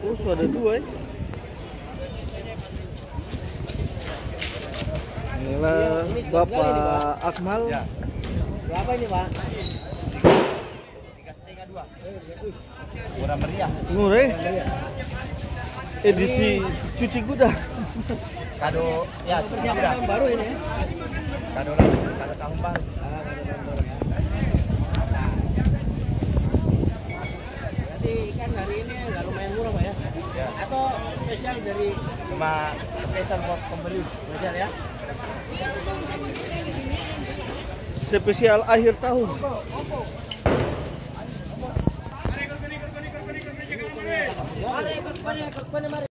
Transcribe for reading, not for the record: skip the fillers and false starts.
Oh, sudah ada dua ya. Inilah Bapak Akmal. Ya. Berapa ini, Pak? 3,5 2. Murah meriah. Murah ya? Edisi cuci kuda. Kado ya, Persiapan tahun baru ini ya. kado tahun baru. Berarti ikan hari ini nggak lumayan murah, Pak ya? Ya. Atau spesial dari Cuma spesial buat pembeli. spesial ya? Spesial akhir tahun. Mari, ikut, mari.